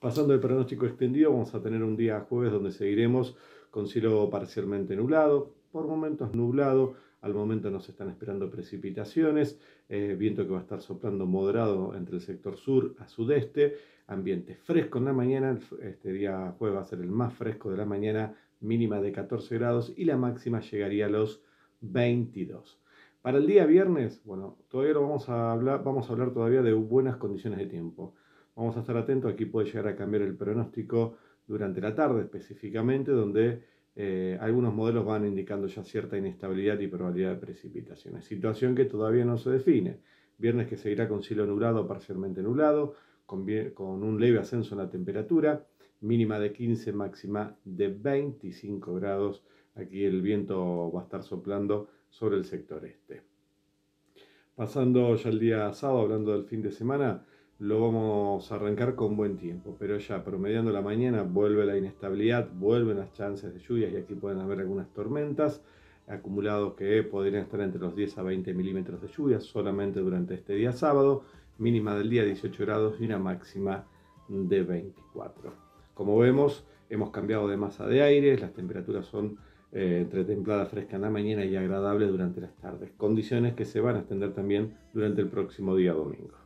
Pasando el pronóstico extendido, vamos a tener un día jueves donde seguiremos con cielo parcialmente nublado, por momentos nublado, al momento nos están esperando precipitaciones, viento que va a estar soplando moderado entre el sector sur a sudeste, ambiente fresco en la mañana, este día jueves va a ser el más fresco de la mañana, mínima de 14 grados y la máxima llegaría a los 22. Para el día viernes, bueno, todavía lo vamos a hablar todavía de buenas condiciones de tiempo. Vamos a estar atentos, aquí puede llegar a cambiar el pronóstico durante la tarde específicamente, donde algunos modelos van indicando ya cierta inestabilidad y probabilidad de precipitaciones. Situación que todavía no se define. Viernes que seguirá con cielo nublado o parcialmente nublado, con un leve ascenso en la temperatura, mínima de 15, máxima de 25 grados. Aquí el viento va a estar soplando sobre el sector este. Pasando ya el día sábado, hablando del fin de semana, lo vamos a arrancar con buen tiempo, pero ya promediando la mañana vuelve la inestabilidad, vuelven las chances de lluvias y aquí pueden haber algunas tormentas, acumulados que podrían estar entre los 10 a 20 milímetros de lluvia solamente durante este día sábado, mínima del día 18 grados y una máxima de 24. Como vemos, hemos cambiado de masa de aire, las temperaturas son entre templada fresca en la mañana y agradable durante las tardes, condiciones que se van a extender también durante el próximo día domingo.